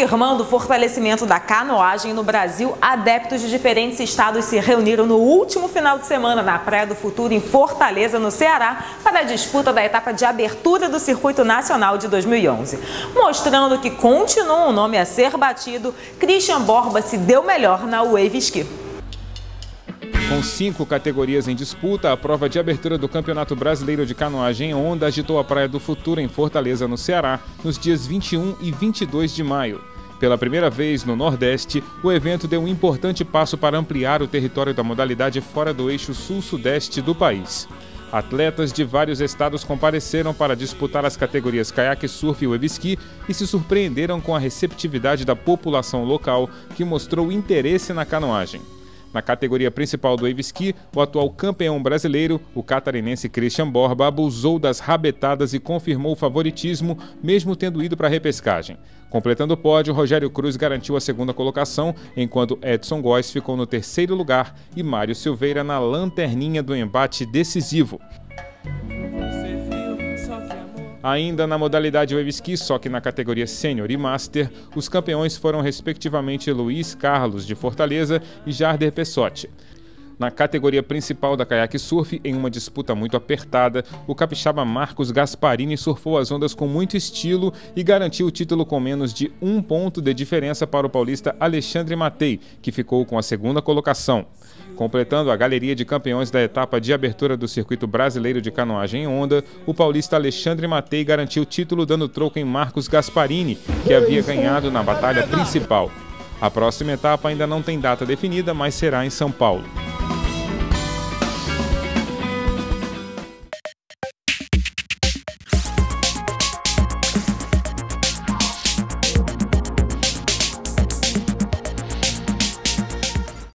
Confirmando o fortalecimento da canoagem no Brasil, adeptos de diferentes estados se reuniram no último final de semana na Praia do Futuro, em Fortaleza, no Ceará, para a disputa da etapa de abertura do Circuito Nacional de 2011. Mostrando que continua um nome a ser batido, Christian Borba se deu melhor na Wave Ski. Com 5 categorias em disputa, a prova de abertura do Campeonato Brasileiro de Canoagem em Onda agitou a Praia do Futuro, em Fortaleza, no Ceará, nos dias 21 e 22 de maio. Pela primeira vez no Nordeste, o evento deu um importante passo para ampliar o território da modalidade fora do eixo sul-sudeste do país. Atletas de vários estados compareceram para disputar as categorias caiaque, surf e wave ski e se surpreenderam com a receptividade da população local, que mostrou interesse na canoagem. Na categoria principal do wave ski, o atual campeão brasileiro, o catarinense Christian Borba, abusou das rabetadas e confirmou o favoritismo, mesmo tendo ido para a repescagem. Completando o pódio, Rogério Cruz garantiu a segunda colocação, enquanto Edson Góes ficou no terceiro lugar e Mário Silveira na lanterninha do embate decisivo. Ainda na modalidade wave ski, só que na categoria Sênior e Master, os campeões foram respectivamente Luiz Carlos, de Fortaleza, e Jarder Pessotti. Na categoria principal da caiaque surf, em uma disputa muito apertada, o capixaba Marcos Gasparini surfou as ondas com muito estilo e garantiu o título com menos de 1 ponto de diferença para o paulista Alexandre Matei, que ficou com a segunda colocação. Completando a galeria de campeões da etapa de abertura do Circuito Brasileiro de Canoagem em Onda, o paulista Alexandre Matei garantiu o título dando troco em Marcos Gasparini, que havia ganhado na batalha principal. A próxima etapa ainda não tem data definida, mas será em São Paulo.